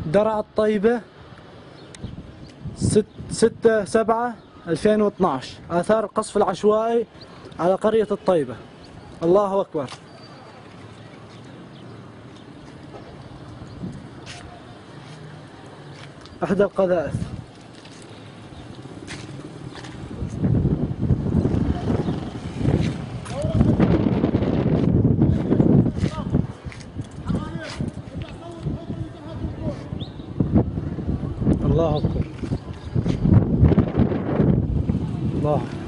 درع الطيبة 6/7/2012. آثار القصف العشوائي على قرية الطيبة. الله أكبر. إحدى القذائف. الله أكبر. الله.